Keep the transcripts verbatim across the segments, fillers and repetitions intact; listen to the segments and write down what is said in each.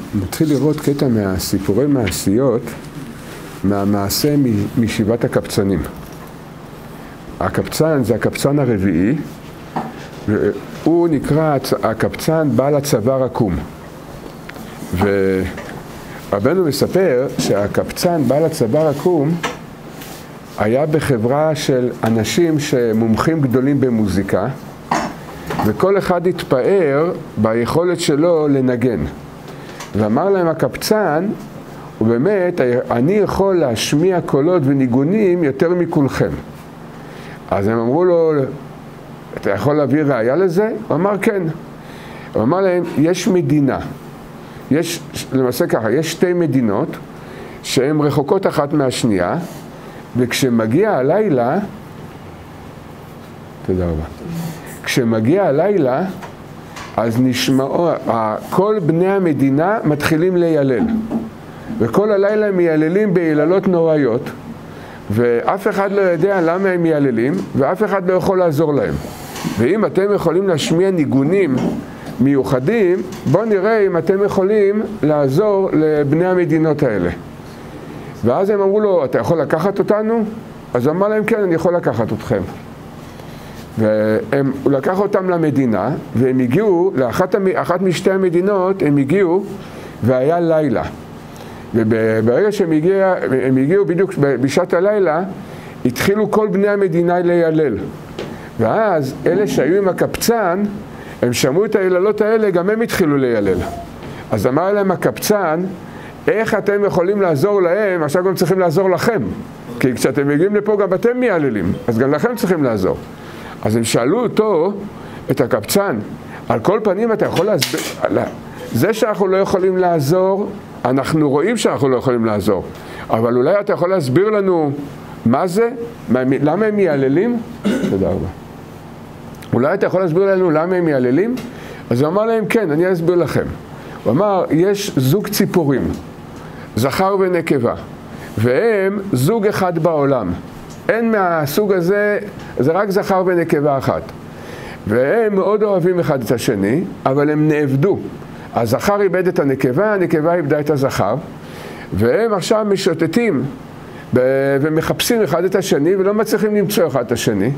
נתחיל לראות קטע מהסיפורי מעשיות, מהמעשה משבעת הקבצנים. הקבצן זה הקבצן הרביעי, והוא נקרא הקבצן בעל הצוואר עקום. ורבנו מספר שהקבצן בעל הצוואר עקום היה בחברה של אנשים שמומחים גדולים במוזיקה, וכל אחד התפאר ביכולת שלו לנגן. ואמר להם הקבצן, ובאמת, אני יכול להשמיע קולות וניגונים יותר מכולכם. אז הם אמרו לו, אתה יכול להביא ראיה לזה? הוא אמר כן. הוא אמר להם, יש מדינה. יש, למעשה ככה, יש שתי מדינות שהן רחוקות אחת מהשנייה, וכשמגיע הלילה, תודה רבה, כשמגיע הלילה, אז נשמעו, כל בני המדינה מתחילים להילל. וכל הלילה הם מייללים ביללות נוראיות, ואף אחד לא יודע למה הם מייללים, ואף אחד לא יכול לעזור להם. ואם אתם יכולים להשמיע ניגונים מיוחדים, בואו נראה אם אתם יכולים לעזור לבני המדינות האלה. ואז הם אמרו לו, אתה יכול לקחת אותנו? אז הוא אמר להם, כן, אני יכול לקחת אתכם. והוא לקח אותם למדינה, והם הגיעו, לאחת אחת משתי המדינות, הם הגיעו, והיה לילה. וברגע שהם הגיעו, הם הגיעו בדיוק בשעת הלילה, התחילו כל בני המדינה להילל. ואז אלה שהיו עם הקבצן, הם שמעו את היללות האלה, גם הם התחילו להילל. אז אמר להם הקבצן, איך אתם יכולים לעזור להם, עכשיו גם צריכים לעזור לכם. כי כשאתם מגיעים לפה גם אתם מייללים, אז גם לכם צריכים לעזור. אז הם שאלו אותו, את הקבצן, על כל פנים אתה יכול להסביר, זה שאנחנו לא יכולים לעזור, אנחנו רואים שאנחנו לא יכולים לעזור, אבל אולי אתה יכול להסביר לנו מה זה, למה הם מייללים? תודה רבה. אולי אתה יכול להסביר לנו למה הם מייללים? אז הוא אמר להם, כן, אני אסביר לכם. הוא אמר, יש זוג ציפורים, זכר ונקבה, והם זוג אחד בעולם. אין מהסוג הזה, זה רק זכר ונקבה אחת. והם מאוד אוהבים אחד את השני, אבל הם נאבדו. הזכר איבד את הנקבה, הנקבה איבדה את הזכר, והם עכשיו משוטטים ומחפשים אחד את השני, ולא מצליחים למצוא אחד את השני.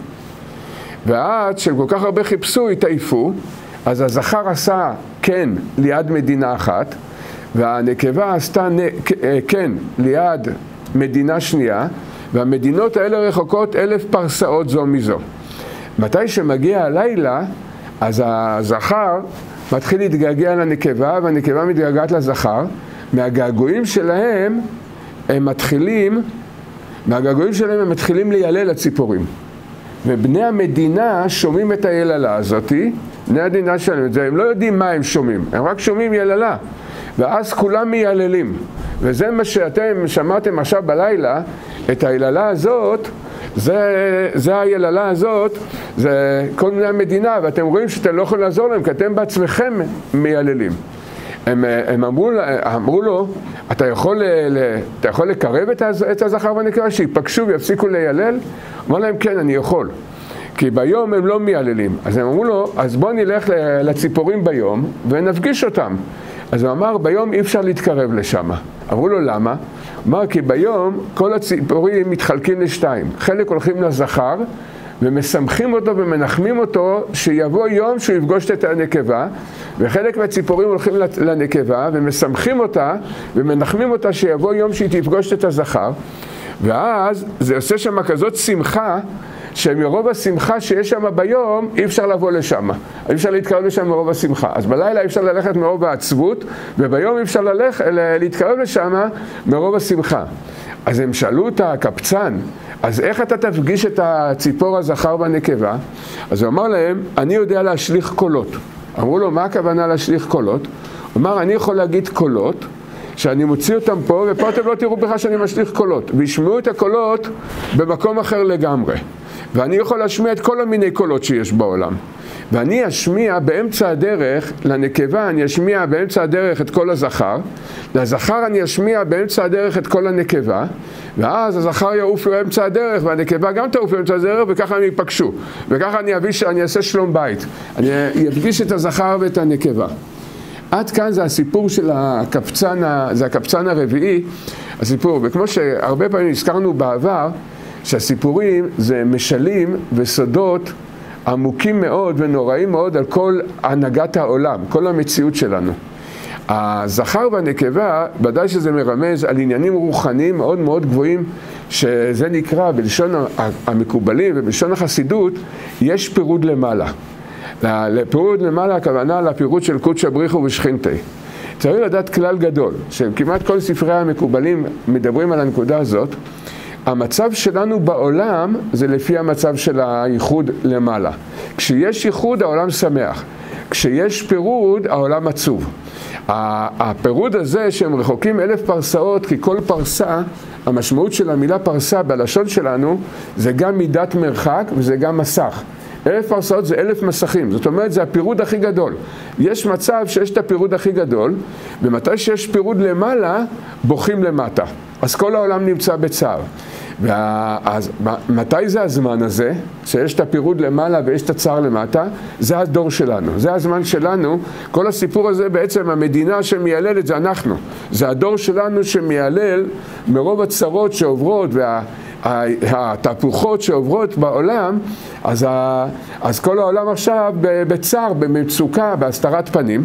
ועד שכל כך הרבה חיפשו, התעייפו, אז הזכר עשה כן ליד מדינה אחת, והנקבה עשתה כן ליד מדינה שנייה, והמדינות האלה רחוקות אלף פרסאות זו מזו. מתי שמגיע הלילה, אז הזכר מתחיל להתגעגע לנקבה, והנקבה מתגעגעת לזכר. מהגעגועים שלהם הם מתחילים, מהגעגועים שלהם הם מתחילים ליילל לציפורים. ובני המדינה שומעים את היללה הזאת, בני המדינה שלהם את זה, הם לא יודעים מה הם שומעים, הם רק שומעים יללה. ואז כולם מייללים. וזה מה שאתם שמעתם עכשיו בלילה, את היללה הזאת, זה, זה היללה הזאת, זה כל מיני המדינה, ואתם רואים שאתם לא יכולים לעזור להם, כי אתם בעצמכם מייללים. הם, הם אמרו, אמרו לו, אתה יכול, אתה יכול לקרב את הזכר והנקבה, שיפגשו ויפסיקו ליילל? אמרו להם, כן, אני יכול. כי ביום הם לא מייללים. אז הם אמרו לו, אז בוא נלך לציפורים ביום, ונפגיש אותם. אז הוא אמר, ביום אי אפשר להתקרב לשם. אמרו לו, למה? אמר, כי ביום כל הציפורים מתחלקים לשתיים. חלק הולכים לזכר, ומסמכים אותו ומנחמים אותו, שיבוא יום שהוא יפגוש את הנקבה, וחלק מהציפורים הולכים לנקבה, ומסמכים אותה, ומנחמים אותה שיבוא יום שהיא תפגוש את הזכר, ואז זה עושה שם כזאת שמחה, שמרוב השמחה שיש שם ביום, אי אפשר לבוא לשם. אי אפשר להתקרב לשם מרוב השמחה. אז בלילה אי אפשר ללכת מרוב העצבות, וביום אי אפשר ללכת, להתקרב לשם מרוב השמחה. אז הם שאלו את הקבצן, אז איך אתה תפגיש את הציפור הזכר והנקבה? אז הוא אמר להם, אני יודע להשליך קולות. אמרו לו, מה הכוונה להשליך קולות? הוא אמר, אני יכול להגיד קולות, שאני מוציא אותם פה, ופה אתם לא תראו בכלל שאני משליך קולות, וישמעו את הקולות במקום אחר לגמרי. ואני יכול להשמיע את כל המיני קולות שיש בעולם. ואני אשמיע באמצע הדרך לנקבה, אני אשמיע באמצע הדרך את כל הזכר, לזכר אני אשמיע באמצע הדרך את כל הנקבה, ואז הזכר יעוף באמצע הדרך, והנקבה גם תעוף באמצע הדרך, וככה הם ייפגשו. וככה אני אביא שאני אעשה שלום בית. אני אפגיש את הזכר ואת הנקבה. עד כאן זה הסיפור של הקפצן, זה הקפצן הרביעי, הסיפור, וכמו שהרבה פעמים הזכרנו בעבר, שהסיפורים זה משלים וסודות עמוקים מאוד ונוראים מאוד על כל הנהגת העולם, כל המציאות שלנו. הזכר והנקבה, ודאי שזה מרמז על עניינים רוחניים מאוד מאוד גבוהים, שזה נקרא בלשון המקובלים ובלשון החסידות, יש פירוד למעלה. לפירוד למעלה הכוונה לפירוד של קודשא בריך הוא ושכינתי. צריך לדעת כלל גדול, שכמעט כל ספרי המקובלים מדברים על הנקודה הזאת, המצב שלנו בעולם זה לפי המצב של הייחוד למעלה. כשיש ייחוד העולם שמח, כשיש פירוד העולם עצוב. הפירוד הזה שהם רחוקים אלף פרסאות, כי כל פרסה, המשמעות של המילה פרסה בלשון שלנו זה גם מידת מרחק וזה גם מסך. אלף פרסאות זה אלף מסכים, זאת אומרת זה הפירוד הכי גדול. יש מצב שיש את הפירוד הכי גדול, ומתי שיש פירוד למעלה, בוכים למטה. אז כל העולם נמצא בצער. ואז, מתי זה הזמן הזה, שיש את הפירוד למעלה ויש את הצער למטה? זה הדור שלנו, זה הזמן שלנו. כל הסיפור הזה בעצם המדינה שמיילל זה אנחנו. זה הדור שלנו שמיילל מרוב הצרות שעוברות וה... התהפוכות שעוברות בעולם, אז, ה, אז כל העולם עכשיו בצער, במצוקה, בהסתרת פנים.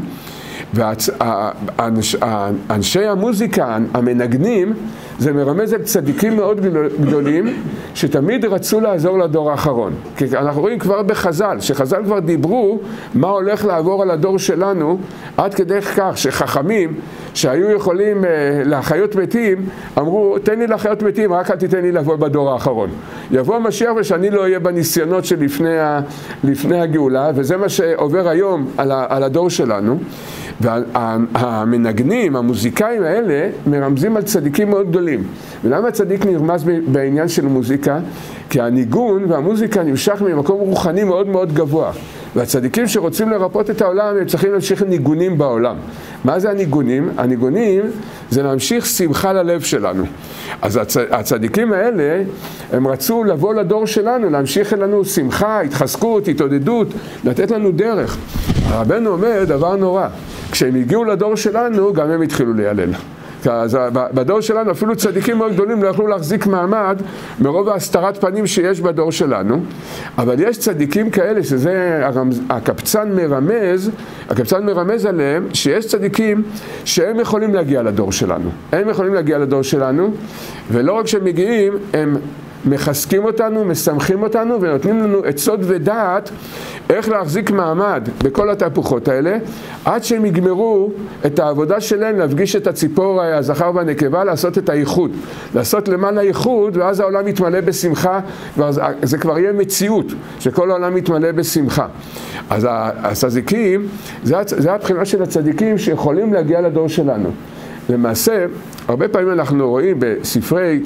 ואנשי המוזיקה, המנגנים, זה מרמז על צדיקים מאוד גדולים שתמיד רצו לעזור לדור האחרון. כי אנחנו רואים כבר בחז"ל, שחז"ל כבר דיברו מה הולך לעבור על הדור שלנו, עד כדי כך שחכמים שהיו יכולים להחיות מתים, אמרו תן לי להחיות מתים, רק אל תיתן לי לבוא בדור האחרון. יבוא משיח ושאני לא אהיה בניסיונות שלפני לפני הגאולה, וזה מה שעובר היום על, על הדור שלנו. והמנגנים, המוזיקאים האלה, מרמזים על צדיקים מאוד גדולים. ולמה הצדיק נרמז בעניין של מוזיקה? כי הניגון והמוזיקה נמשך ממקום רוחני מאוד מאוד גבוה. והצדיקים שרוצים לרפות את העולם, הם צריכים להמשיך ניגונים בעולם. מה זה הניגונים? הניגונים זה להמשיך שמחה ללב שלנו. אז הצ... הצדיקים האלה, הם רצו לבוא לדור שלנו, להמשיך לנו שמחה, התחזקות, התעודדות, לתת לנו דרך. הרבנו אומר דבר נורא. כשהם הגיעו לדור שלנו, גם הם התחילו להילל. אז בדור שלנו אפילו צדיקים מאוד גדולים לא יכלו להחזיק מעמד מרוב ההסתרת פנים שיש בדור שלנו. אבל יש צדיקים כאלה שזה הרמז, הקפצן מרמז, הקפצן מרמז עליהם שיש צדיקים שהם יכולים להגיע לדור שלנו. הם יכולים להגיע לדור שלנו, ולא רק שהם מגיעים, הם מחזקים אותנו, משמחים אותנו ונותנים לנו עצות ודעת איך להחזיק מעמד בכל התהפוכות האלה, עד שהם יגמרו את העבודה שלהם להפגיש את הציפור, הזכר והנקבה, לעשות את הייחוד, לעשות למעלה ייחוד, ואז העולם יתמלא בשמחה, וזה כבר יהיה מציאות שכל העולם יתמלא בשמחה. אז הצדיקים, זה, זה הבחינה של הצדיקים שיכולים להגיע לדור שלנו. למעשה, הרבה פעמים אנחנו רואים בספרי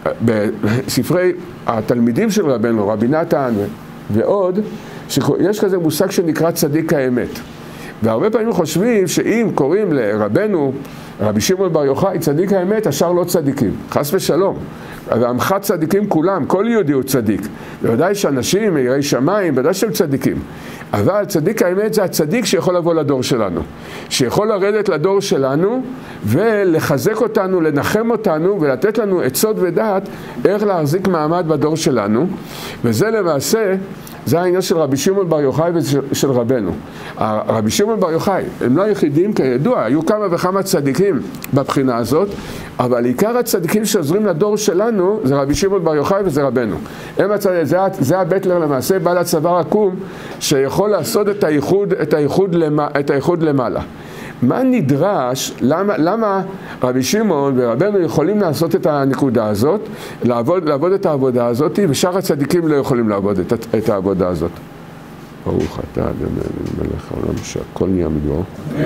בספרי התלמידים של רבנו, רבי נתן ועוד, שיש כזה מושג שנקרא צדיק האמת. והרבה פעמים חושבים שאם קוראים לרבנו, רבי שמעון בר יוחאי, צדיק האמת, השאר לא צדיקים. חס ושלום. ועמך צדיקים כולם, כל יהודי הוא צדיק. בוודאי שאנשים, יראי שמיים, בוודאי שהם צדיקים. אבל צדיק האמת זה הצדיק שיכול לבוא לדור שלנו. שיכול לרדת לדור שלנו ולחזק אותנו, לנחם אותנו ולתת לנו עצות ודעת איך להחזיק מעמד בדור שלנו. וזה למעשה, זה העניין של רבי שמעון בר יוחאי ושל רבנו. רבי שמעון בר יוחאי, הם לא היחידים כידוע, היו כמה וכמה צדיקים בבחינה הזאת, אבל עיקר הצדיקים שעוזרים לדור שלנו זה רבי שמעון בר יוחאי וזה רבנו. הם הצד... זה, זה הבטלר למעשה, בעל הצוואר עקום, שיכול לעשות את הייחוד, את הייחוד, למ... את הייחוד למעלה. מה נדרש, למה, למה רבי שמעון ורבנו יכולים לעשות את הנקודה הזאת, לעבוד, לעבוד את העבודה הזאת, ושאר הצדיקים לא יכולים לעבוד את, את העבודה הזאת? ברוך אתה, אדוני מלך העולם, שהכל נהיה מדברו.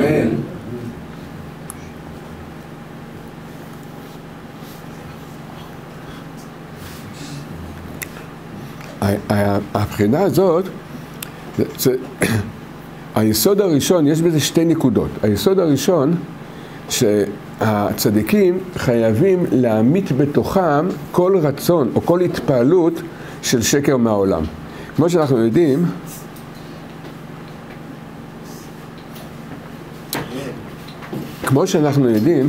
הבחינה הזאת, זה, זה, היסוד הראשון, יש בזה שתי נקודות. היסוד הראשון, שהצדיקים חייבים להעמיד בתוכם כל רצון או כל התפעלות של שקר מהעולם. כמו שאנחנו יודעים, כמו שאנחנו יודעים,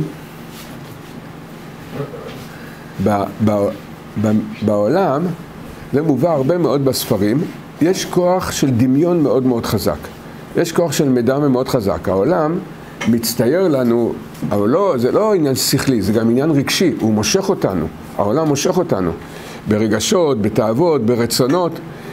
ב, ב, ב, בעולם, זה מובא הרבה מאוד בספרים, יש כוח של דמיון מאוד מאוד חזק. יש כוח של מדמה מאוד חזק. העולם מצטייר לנו, אבל לא, זה לא עניין שכלי, זה גם עניין רגשי, הוא מושך אותנו. העולם מושך אותנו ברגשות, בתאוות, ברצונות,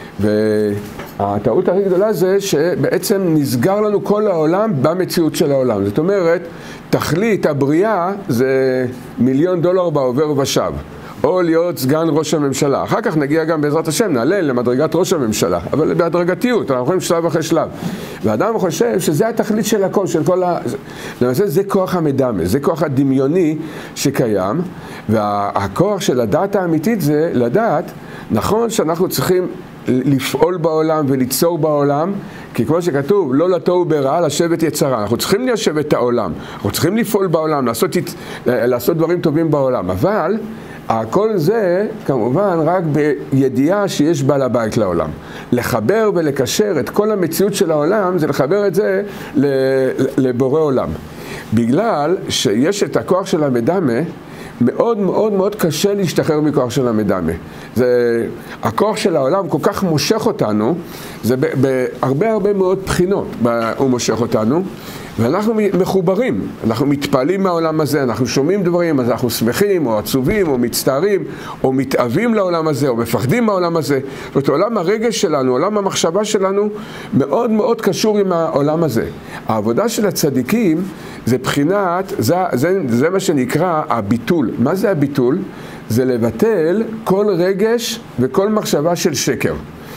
והטעות הכי גדולה זה שבעצם נסגר לנו כל העולם במציאות של העולם. זאת אומרת, תכלית הבריאה זה מיליון דולר בעובר ושב, או להיות סגן ראש הממשלה. אחר כך נגיע גם בעזרת השם, נעלה למדרגת ראש הממשלה, אבל בהדרגתיות, אנחנו יכולים שלב אחרי שלב. ואדם חושב שזה התכלית של הכל, של כל ה... למעשה זה כוח המדמה, זה כוח הדמיוני שקיים, והכוח של הדעת האמיתית זה לדעת, נכון שאנחנו צריכים לפעול בעולם וליצור בעולם, כי כמו שכתוב, לא לתוהו ברעה, לשבת יצרה. אנחנו צריכים ליישב את העולם, אנחנו צריכים לפעול בעולם, לעשות, לעשות דברים טובים בעולם, אבל הכל זה כמובן רק בידיעה שיש בעל הבית לעולם. לחבר ולקשר את כל המציאות של העולם, זה לחבר את זה לבורא עולם. בגלל שיש את הכוח של המדמה, מאוד מאוד מאוד קשה להשתחרר מכוח של המדמה. זה, הכוח של העולם כל כך מושך אותנו, זה בהרבה הרבה מאוד בחינות הוא מושך אותנו, ואנחנו מחוברים, אנחנו מתפעלים מהעולם הזה, אנחנו שומעים דברים, אז אנחנו שמחים, או עצובים, או מצטערים, או מתאבים לעולם הזה, או מפחדים מהעולם הזה. זאת אומרת, עולם הרגש שלנו, עולם המחשבה שלנו, מאוד מאוד קשור עם העולם הזה. העבודה של הצדיקים זה בחינת, זה, זה, זה מה שנקרא הביטול. מה זה הביטול? זה לבטל כל רגש וכל מחשבה של שקר.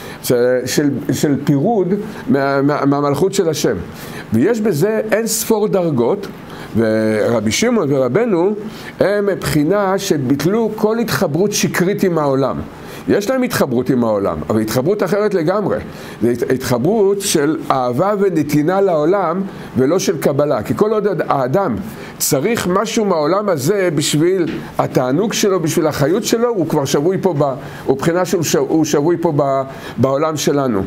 של, של פירוד מה, מה, מהמלכות של השם. ויש בזה אין ספור דרגות, ורבי שמעון ורבנו הם מבחינה שביטלו כל התחברות שקרית עם העולם. יש להם התחברות עם העולם, אבל התחברות אחרת לגמרי. זה התחברות של אהבה ונתינה לעולם, ולא של קבלה. כי כל עוד האדם צריך משהו מהעולם הזה בשביל התענוג שלו, בשביל החיות שלו, הוא כבר שבוי פה, ב, הוא בחינה שהוא שבוי פה ב, בעולם שלנו.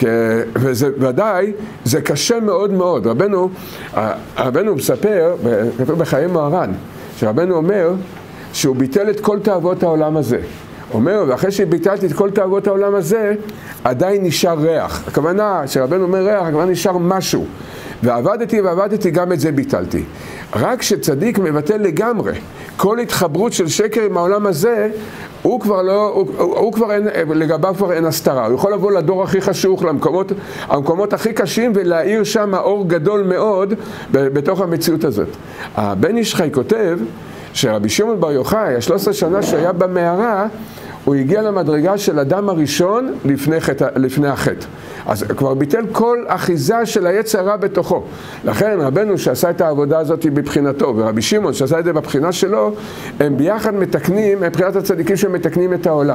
וזה ודאי, זה קשה מאוד מאוד. רבנו, רבנו מספר, כתוב בחיי מוהר"ן, שרבנו אומר שהוא ביטל את כל תאוות העולם הזה. אומר, ואחרי שביטלתי את כל תאוות העולם הזה, עדיין נשאר ריח. הכוונה, שרבנו אומר ריח, הכוונה נשאר משהו. ועבדתי ועבדתי, גם את זה ביטלתי. רק שצדיק מבטל לגמרי כל התחברות של שקר עם העולם הזה, הוא כבר לא, הוא, הוא, הוא כבר אין, לגביו כבר אין הסתרה. הוא יכול לבוא לדור הכי חשוך, למקומות, המקומות הכי קשים, ולהאיר שם האור גדול מאוד בתוך המציאות הזאת. הבן איש חי כותב, שרבי שמעון בר יוחאי, ה-שלוש עשרה שנה שהיה במערה, הוא הגיע למדרגה של אדם הראשון לפני, חטא, לפני החטא. אז כבר ביטל כל אחיזה של היצר הרע בתוכו. לכן רבנו שעשה את העבודה הזאת בבחינתו, ורבי שמעון שעשה את זה בבחינה שלו, הם ביחד מתקנים, מבחינת הצדיקים שמתקנים את העולם.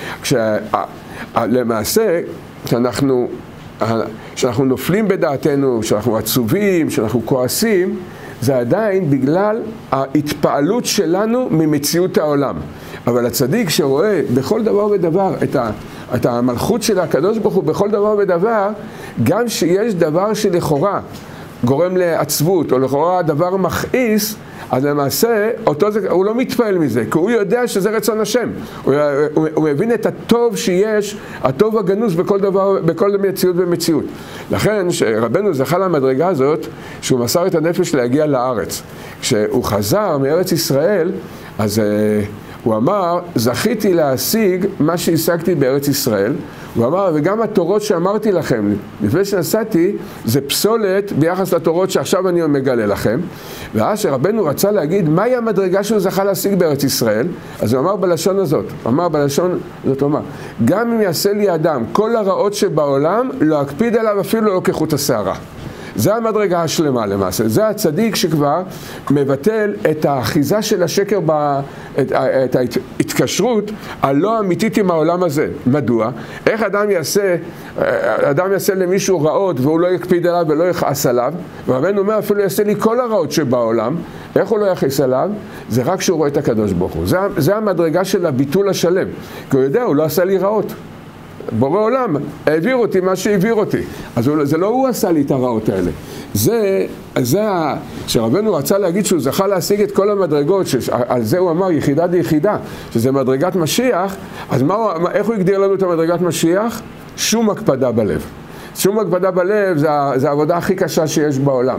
כשלמעשה, כשאנחנו, כשאנחנו נופלים בדעתנו, כשאנחנו עצובים, כשאנחנו כועסים, זה עדיין בגלל ההתפעלות שלנו ממציאות העולם. אבל הצדיק שרואה בכל דבר ודבר את, ה, את המלכות של הקדוש ברוך הוא בכל דבר ודבר, גם שיש דבר שלכאורה גורם לעצבות, או לכאורה דבר מכעיס, אז למעשה אותו זה, הוא לא מתפעל מזה, כי הוא יודע שזה רצון השם. הוא, הוא, הוא מבין את הטוב שיש, הטוב הגנוז בכל דבר, בכל מציאות ומציאות. לכן שרבנו זכה למדרגה הזאת, שהוא מסר את הנפש להגיע לארץ. כשהוא חזר מארץ ישראל, אז הוא אמר, זכיתי להשיג מה שהשגתי בארץ ישראל. הוא אמר, וגם התורות שאמרתי לכם, לפני שנסעתי, זה פסולת ביחס לתורות שעכשיו אני מגלה לכם. ואז שרבנו רצה להגיד, מהי המדרגה שהוא זכה להשיג בארץ ישראל? אז הוא אמר בלשון הזאת, הוא אמר בלשון הזאת, הוא אמר, גם אם יעשה לי אדם כל הרעות שבעולם, לא אקפיד עליו אפילו לא כחוט השערה. זה המדרגה השלמה למעשה, זה הצדיק שכבר מבטל את האחיזה של השקר, ב, את, את ההתקשרות הלא אמיתית עם העולם הזה. מדוע? איך אדם יעשה, אדם יעשה למישהו רעות והוא לא יקפיד עליו ולא יכעס עליו, והרבנו אומר אפילו יעשה לי כל הרעות שבעולם, איך הוא לא יכעס עליו? זה רק שהוא רואה את הקדוש ברוך הוא. זה, זה המדרגה של הביטול השלם, כי הוא יודע, הוא לא עשה לי רעות. בורא עולם העביר אותי מה שהעביר אותי. אז זה לא הוא עשה לי את הרעות האלה. זה, זה, שרבנו רצה להגיד שהוא זכה להשיג את כל המדרגות, שעל זה הוא אמר יחידה די יחידה, שזה מדרגת משיח, אז מה, איך הוא הגדיר לנו את המדרגת משיח? שום הקפדה בלב. שום הקפדה בלב זה, זה העבודה הכי קשה שיש בעולם.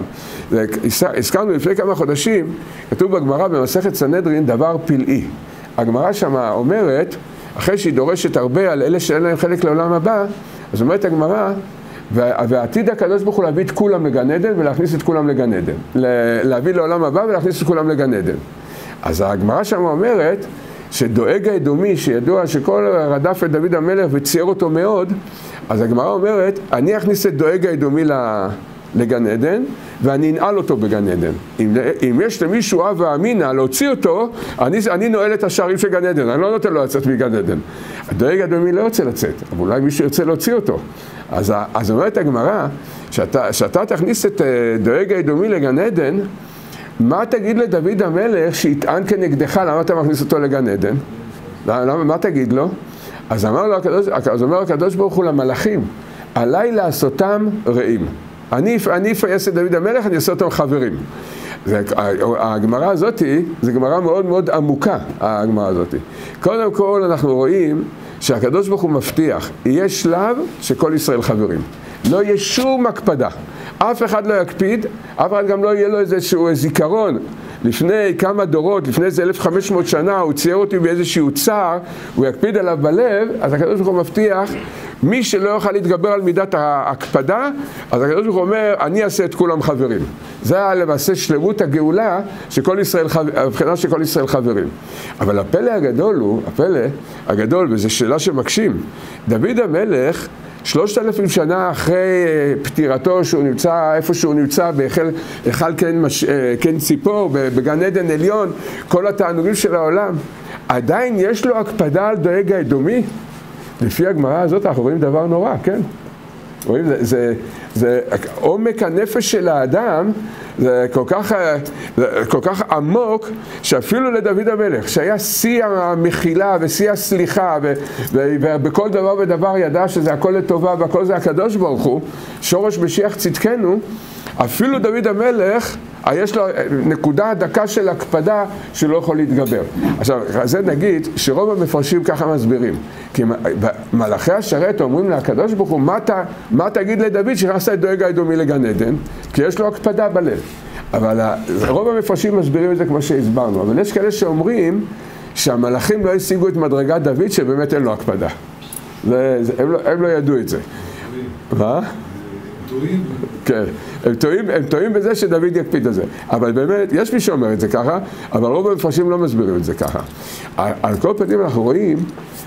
הזכרנו לפני כמה חודשים, כתוב בגמרא במסכת סנהדרין דבר פלאי. הגמרא שמה אומרת, אחרי שהיא דורשת הרבה על אלה שאין להם חלק לעולם הבא, אז אומרת הגמרא, ועתיד הקדוש ברוך הוא להביא את כולם לגן עדן ולהכניס את כולם לגן עדן. להביא לעולם הבא ולהכניס את כולם לגן עדן. אז הגמרא שמה אומרת, שדואג האדומי, שידוע שכל רדף את דוד המלך וצייר אותו מאוד, אז הגמרא אומרת, אני אכניס את דואג האדומי לגן עדן, ואני אנעל אותו בגן עדן. אם, אם יש למישהו אב ואמינה להוציא אותו, אני, אני נועל את השערים של גן עדן, אני לא נותן לו לצאת מגן עדן. הדואג האדומי לא יוצא לצאת, אבל אולי מישהו יוצא להוציא אותו. אז, אז אומרת הגמרא, שאתה, שאתה תכניס את דואג האדומי לגן עדן, מה תגיד לדוד המלך שיטען כנגדך, למה אתה מכניס אותו לגן עדן? למה, מה תגיד לו? אז אמר לו הקדוש, אז אומר הקדוש ברוך הוא למלאכים, עליי לעשותם רעים. אני, אני אפייס את דוד המלך, אני אעשה אותם חברים. זה, הגמרא הזאת, זו גמרא מאוד מאוד עמוקה, הגמרא הזאת. קודם כל אנחנו רואים שהקדוש ברוך הוא מבטיח, יהיה שלב שכל ישראל חברים. לא יהיה שום הקפדה. אף אחד לא יקפיד, אף אחד גם לא יהיה לו איזשהו זיכרון. לפני כמה דורות, לפני איזה אלף וחמש מאות שנה, הוא צייר אותי באיזשהו צער, הוא יקפיד עליו בלב, אז הקדוש ברוך הוא מבטיח, מי שלא יוכל להתגבר על מידת ההקפדה, אז הקדוש ברוך הוא אומר, אני אעשה את כולם חברים. זה היה למעשה שלמות הגאולה, שכל ישראל, הבחינה שכל ישראל חברים. אבל הפלא הגדול הוא, הפלא הגדול, וזו שאלה שמקשים, דוד המלך, שלושת אלפים שנה אחרי פטירתו, שהוא נמצא איפה שהוא נמצא, בהיכל כן, מש... כן ציפור, בגן עדן עליון, כל התענוגים של העולם, עדיין יש לו הקפדה על דואג האדומי. לפי הגמרא הזאת אנחנו רואים דבר נורא, כן? רואים, זה, זה, זה עומק הנפש של האדם, זה כל כך, זה כל כך עמוק, שאפילו לדוד המלך, שהיה שיא המחילה ושיא הסליחה, ו, ו, ובכל דבר ודבר ידע שזה הכל לטובה, והכל זה הקדוש ברוך הוא, שורש משיח צדקנו, אפילו דוד המלך, יש לו נקודה דקה של הקפדה שלא יכול להתגבר. עכשיו, זה נגיד שרוב המפרשים ככה מסבירים. כי מלאכי השרת אומרים לקדוש ברוך הוא, מה, ת, מה תגיד לדוד שנעשה את דואג האדומי לגן עדן? כי יש לו הקפדה בלב. אבל רוב המפרשים מסבירים את זה כמו שהסברנו. אבל יש כאלה שאומרים שהמלאכים לא השיגו את מדרגת דוד שבאמת אין לו הקפדה. זה, זה, הם, לא, הם לא ידעו את זה. מה? טועים. כן, הם טועים, הם טועים בזה שדוד יקפיד את זה. אבל באמת, יש מי שאומר את זה ככה, אבל רוב המפרשים לא מסבירים את זה ככה. על, על כל פנים אנחנו רואים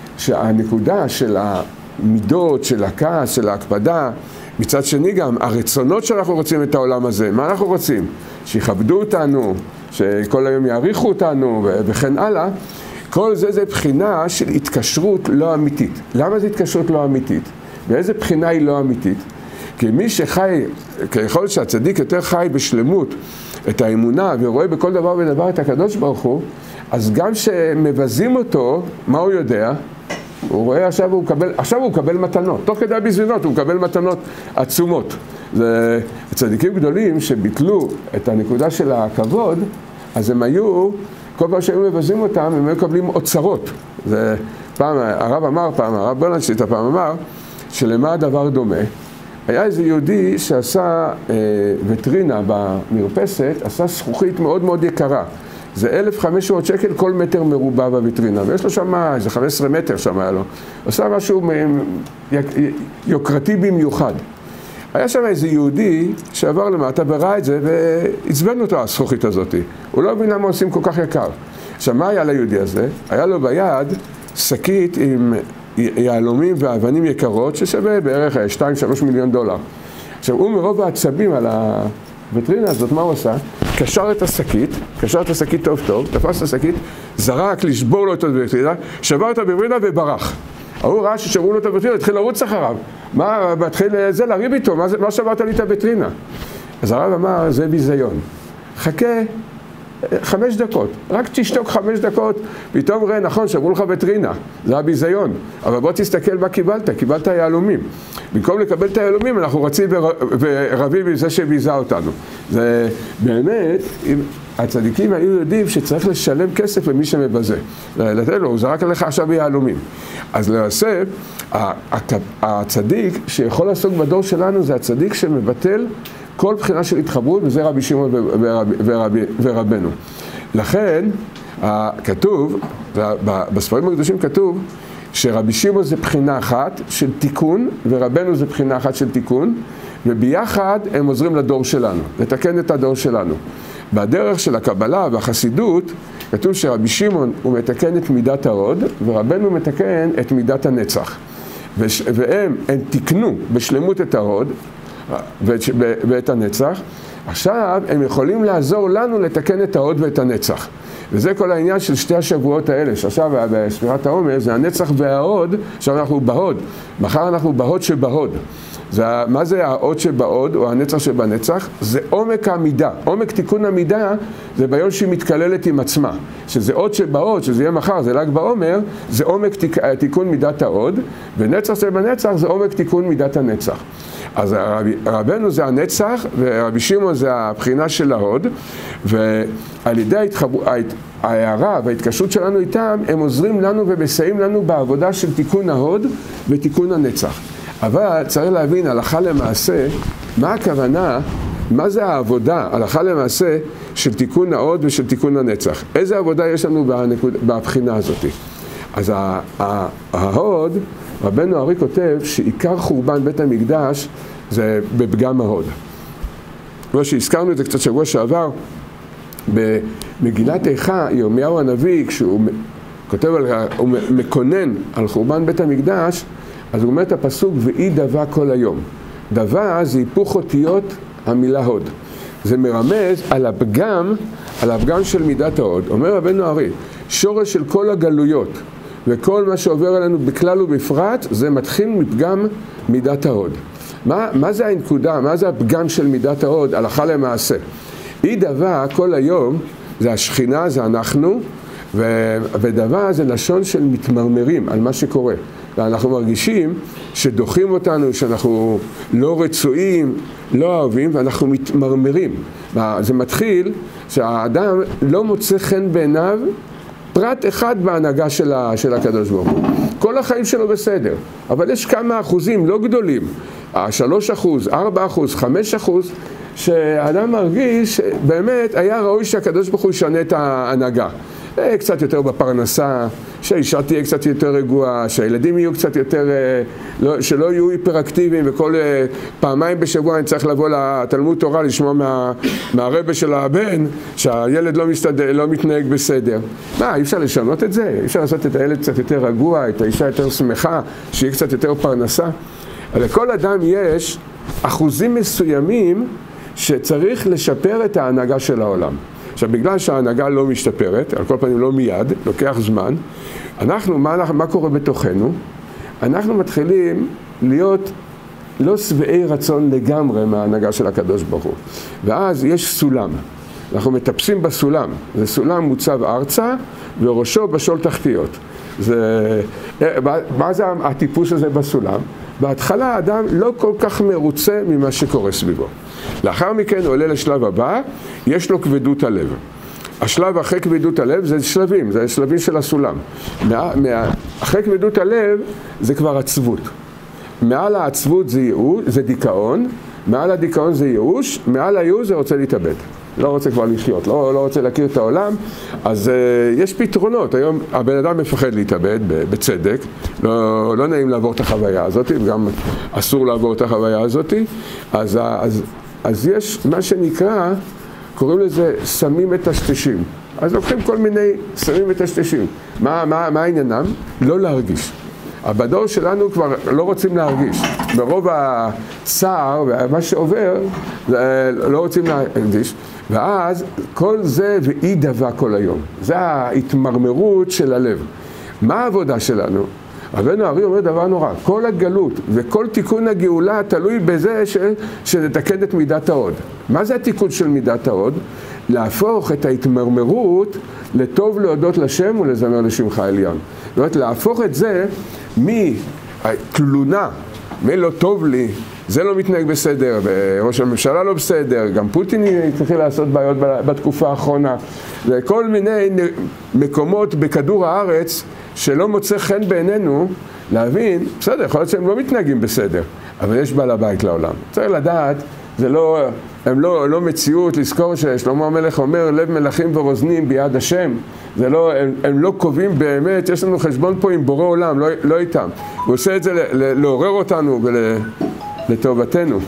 שהנקודה של המידות, של הכעס, של ההקפדה, מצד שני גם, הרצונות שאנחנו רוצים את העולם הזה, מה אנחנו רוצים? שיכבדו אותנו, שכל היום יעריכו אותנו וכן הלאה. כל זה זה בחינה של התקשרות לא אמיתית. למה זה התקשרות לא אמיתית? ואיזה בחינה היא לא אמיתית? כי מי שחי, ככל שהצדיק יותר חי בשלמות את האמונה ורואה בכל דבר ודבר את הקדוש ברוך הוא, אז גם שמבזים אותו, מה הוא יודע? הוא רואה עכשיו הוא מקבל, עכשיו הוא מקבל מתנות, תוך כדי הבזיונות הוא מקבל מתנות עצומות. זה צדיקים גדולים שביטלו את הנקודה של הכבוד, אז הם היו, כל פעם שהם מבזים אותם, הם היו מקבלים אוצרות. זה פעם, הרב אמר פעם, הרב ברנשטיין פעם אמר, שלמה הדבר דומה? היה איזה יהודי שעשה אה, וטרינה במרפסת, עשה זכוכית מאוד מאוד יקרה. זה אלף וחמש מאות שקל כל מטר מרובע בוויטרינה, ויש לו שם איזה חמישה עשר מטר שם היה לו. עשה משהו יוקרתי במיוחד. היה שם איזה יהודי שעבר למטה וראה את זה והצבן אותו הזכוכית הזאת. הוא לא מבין למה עושים כל כך יקר. עכשיו מה היה ליהודי הזה? היה לו ביד שקית עם יהלומים ואבנים יקרות ששווה בערך שתיים שלוש מיליון דולר. עכשיו הוא מרוב העצבים על הווטרינה הזאת, מה הוא עשה? קשר את השקית, קשר את השקית טוב טוב, תפס את השקית, זרק לשבור לו את הווטרינה, שבר את הווטרינה וברח. הוא ראה ששברו לו את הווטרינה, התחיל לרוץ אחריו. מה, מתחיל זה לריב איתו, מה, מה שברת לי את הווטרינה? אז הרב אמר, זה ביזיון. חכה חמש דקות, רק תשתוק חמש דקות, פתאום ראה, נכון, שברו לך וטרינה, זה הביזיון, אבל בוא תסתכל מה קיבלת, קיבלת יהלומים. במקום לקבל את היהלומים, אנחנו רצים ורבים עם זה שביזה אותנו. זה באמת, הצדיקים היו יודעים שצריך לשלם כסף למי שמבזה. לתת לו, הוא זרק עליך עכשיו יהלומים. אז למעשה, הצדיק שיכול לעסוק בדור שלנו, זה הצדיק שמבטל כל בחינה של התחברות, וזה רבי שמעון ורבנו. לכן, כתוב, בספרים הקדושים כתוב, שרבי שמעון זה בחינה אחת של תיקון, ורבנו זה בחינה אחת של תיקון, וביחד הם עוזרים לדור שלנו, לתקן את הדור שלנו. בדרך של הקבלה והחסידות, כתוב שרבי שמעון הוא מתקן את מידת ההוד, ורבנו מתקן את מידת הנצח. והם, הם תיקנו בשלמות את ההוד, ואת הנצח. עכשיו הם יכולים לעזור לנו לתקן את ההוד ואת הנצח. וזה כל העניין של שתי השבועות האלה, שעכשיו בספירת העומר זה הנצח וההוד, עכשיו אנחנו בהוד, מחר אנחנו בהוד שבהוד. זה, מה זה ההוד שבהוד או הנצח שבנצח? זה עומק המידה. עומק תיקון המידה זה ביום שהיא מתקללת עם עצמה. שזה הוד שבהוד, שזה יהיה מחר, זה ל"ג בעומר, זה עומק תיק, תיקון מידת ההוד, ונצח שבנצח זה עומק תיקון מידת הנצח. אז רב, רבנו זה הנצח, ורבי שמעון זה הבחינה של ההוד, ועל ידי ההתחבר, ההערה וההתקשרות שלנו איתם, הם עוזרים לנו ומסייעים לנו בעבודה של תיקון ההוד ותיקון הנצח. אבל צריך להבין הלכה למעשה, מה הכוונה, מה זה העבודה, הלכה למעשה, של תיקון ההוד ושל תיקון הנצח. איזה עבודה יש לנו בנקוד, בבחינה הזאת? אז ההוד, רבנו ארי כותב שעיקר חורבן בית המקדש זה בפגם ההוד. כמו שהזכרנו את זה קצת שבוע שעבר, במגילת איכה, ירמיהו הנביא, כשהוא כותב, על, הוא מקונן על חורבן בית המקדש, אז הוא אומר את הפסוק, ואי דבה כל היום. דבה זה היפוך אותיות המילה הוד. זה מרמז על הפגם, על הפגם של מידת ההוד. אומר רבנו ארי, שורש של כל הגלויות, וכל מה שעובר עלינו בכלל ובפרט, זה מתחיל מפגם מידת ההוד. מה, מה זה הנקודה, מה זה הפגם של מידת ההוד, הלכה למעשה? אי דבה כל היום, זה השכינה, זה אנחנו, ו, ודבה זה לשון של מתמרמרים על מה שקורה. ואנחנו מרגישים שדוחים אותנו, שאנחנו לא רצויים, לא אוהבים, ואנחנו מתמרמרים. זה מתחיל שהאדם לא מוצא חן בעיניו פרט אחד בהנהגה של, ה, של הקדוש ברוך הוא. כל החיים שלו בסדר, אבל יש כמה אחוזים לא גדולים, שלוש אחוז, ארבע אחוז, חמש אחוז, שהאדם מרגיש באמת היה ראוי שהקדוש ברוך הוא ישנה את ההנהגה. קצת יותר בפרנסה, שהאישה תהיה קצת יותר רגועה, שהילדים יהיו קצת יותר, שלא יהיו היפראקטיביים, וכל פעמיים בשבוע אני צריך לבוא לתלמוד תורה לשמוע מה, מהרבא של הבן, שהילד לא, מסתדר, לא מתנהג בסדר. מה, אי אפשר לשנות את זה? אי אפשר לעשות את הילד קצת יותר רגוע, את האישה יותר שמחה, שיהיה קצת יותר פרנסה? לכל אדם יש אחוזים מסוימים שצריך לשפר את ההנהגה של העולם. עכשיו, בגלל שההנהגה לא משתפרת, על כל פנים לא מיד, לוקח זמן, אנחנו, מה, מה קורה בתוכנו? אנחנו מתחילים להיות לא שבעי רצון לגמרי מההנהגה של הקדוש ברוך הוא. ואז יש סולם. אנחנו מטפסים בסולם. זה סולם מוצב ארצה, וראשו בשול תחתיות. זה, מה זה הטיפוס הזה בסולם? בהתחלה האדם לא כל כך מרוצה ממה שקורה סביבו. לאחר מכן עולה לשלב הבא, יש לו כבדות הלב. השלב אחרי כבדות הלב זה שלבים, זה שלבים של הסולם. מה, מה, אחרי כבדות הלב זה כבר עצבות. מעל העצבות זה ייאוש, זה דיכאון, מעל הדיכאון זה ייאוש, מעל הייאוש זה רוצה להתאבד. לא רוצה כבר לחיות, לא, לא רוצה להכיר את העולם, אז uh, יש פתרונות. היום הבן אדם מפחד להתאבד, בצדק, לא, לא נעים לעבור את החוויה הזאת, וגם אסור לעבור את החוויה הזאת, אז, אז, אז יש מה שנקרא, קוראים לזה סמים מטשטשים. אז לוקחים כל מיני סמים מטשטשים. מה, מה, מה העניינם? לא להרגיש. בדור שלנו כבר לא רוצים להרגיש. ברוב הצער ומה שעובר, לא רוצים להרגיש. ואז כל זה ואי דבה כל היום. זה ההתמרמרות של הלב. מה העבודה שלנו? רבנו ארי אומר דבר נורא. כל הגלות וכל תיקון הגאולה תלוי בזה ש... שנתקן את מידת ההוד. מה זה התיקון של מידת ההוד? להפוך את ההתמרמרות לטוב להודות לשם ולזמר לשמך עליון. זאת אומרת, להפוך את זה מתלונה, מי לא טוב לי, זה לא מתנהג בסדר, וראש הממשלה לא בסדר, גם פוטין צריך לעשות בעיות בתקופה האחרונה. וכל מיני מקומות בכדור הארץ שלא מוצא חן בעינינו, להבין, בסדר, יכול להיות שהם לא מתנהגים בסדר, אבל יש בעל הבית לעולם. צריך לדעת, זה לא, הם לא, לא מציאות, לזכור ששלמה המלך אומר, לב מלכים ורוזנים ביד השם. זה לא, הם, הם לא קובעים באמת, יש לנו חשבון פה עם בורא עולם, לא, לא איתם. הוא עושה את זה ל, ל, לעורר אותנו ולטובתנו.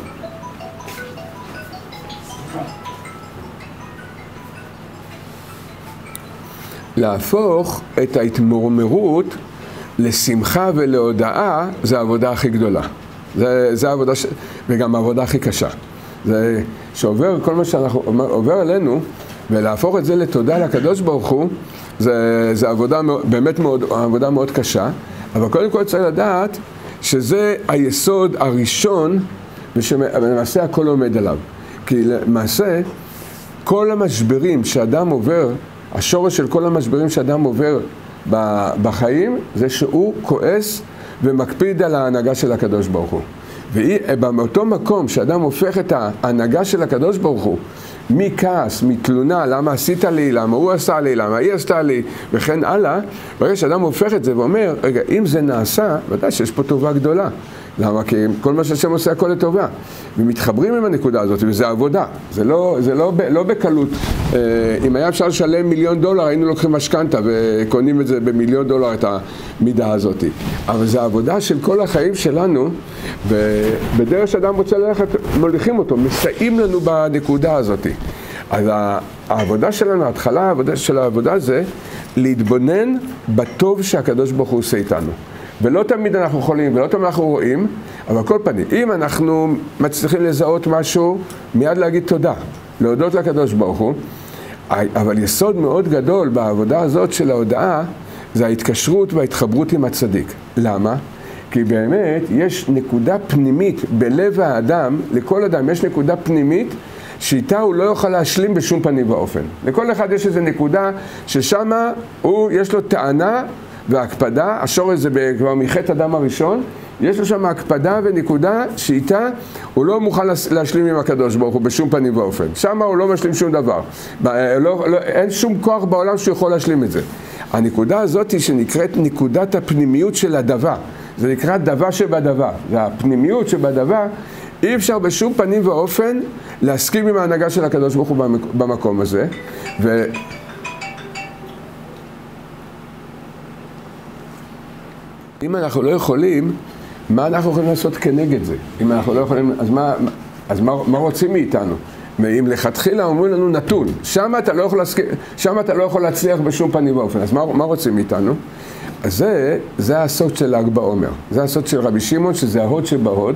להפוך את ההתמרמרות לשמחה ולהודאה, זה העבודה הכי גדולה. זה, זה העבודה ש... וגם העבודה הכי קשה. זה שעובר, כל מה שאנחנו עובר עלינו, ולהפוך את זה לתודה לקדוש ברוך הוא, זה, זה עבודה באמת מאוד, עבודה מאוד קשה, אבל קודם כל צריך לדעת שזה היסוד הראשון, ושלמעשה הכל עומד עליו. כי למעשה, כל המשברים שאדם עובר, השורש של כל המשברים שאדם עובר בחיים, זה שהוא כועס ומקפיד על ההנהגה של הקדוש ברוך הוא. ובאותו מקום שאדם הופך את ההנהגה של הקדוש ברוך הוא, מכעס, מתלונה, למה עשית לי, למה הוא עשה לי, למה היא עשתה לי, וכן הלאה, ברגע שאדם הופך את זה ואומר, רגע, אם זה נעשה, ודאי שיש פה טובה גדולה. למה? כי כל מה שהשם עושה הכל לטובה. ומתחברים עם הנקודה הזאת, וזה עבודה. זה לא, זה לא, לא בקלות. אם היה אפשר לשלם מיליון דולר, היינו לוקחים משכנתה וקונים את זה במיליון דולר, את המידה הזאת. אבל זה עבודה של כל החיים שלנו, ובדרך שאדם רוצה ללכת, מוליכים אותו, מסייעים לנו בנקודה הזאת. אז העבודה שלנו, ההתחלה העבודה של העבודה זה להתבונן בטוב שהקדוש ברוך הוא עושה איתנו. ולא תמיד אנחנו יכולים, ולא תמיד אנחנו רואים, אבל כל פנים, אם אנחנו מצליחים לזהות משהו, מיד להגיד תודה, להודות לקדוש ברוך הוא, אבל יסוד מאוד גדול בעבודה הזאת של ההודעה, זה ההתקשרות וההתחברות עם הצדיק. למה? כי באמת יש נקודה פנימית בלב האדם, לכל אדם יש נקודה פנימית, שאיתה הוא לא יוכל להשלים בשום פנים ואופן. לכל אחד יש איזו נקודה ששמה הוא, יש לו טענה, וההקפדה, השורש זה כבר מחטא אדם הראשון, יש לו שם הקפדה ונקודה שאיתה הוא לא מוכן להשלים עם הקדוש ברוך הוא בשום פנים ואופן. שם הוא לא משלים שום דבר. לא, לא, אין שום כוח בעולם שהוא יכול להשלים את זה. הנקודה הזאת היא שנקראת נקודת הפנימיות של הדבר. זה נקרא דבר שבדבר. זה הפנימיות שבדבר, אי אפשר בשום פנים ואופן להסכים עם ההנהגה של הקדוש ברוך הוא במקום הזה. ו... אם אנחנו לא יכולים, מה אנחנו יכולים לעשות כנגד זה? אם אנחנו לא יכולים, אז מה, אז מה, מה רוצים מאיתנו? אם לכתחילה אומרים לנו נתון, שם אתה לא יכול, להסק... שם אתה לא יכול להצליח בשום פנים ואופן, אז מה, מה רוצים מאיתנו? אז זה, זה הסוד של ל"ג בעומר. זה הסוד של רבי שמעון, שזה ההוד שבהוד,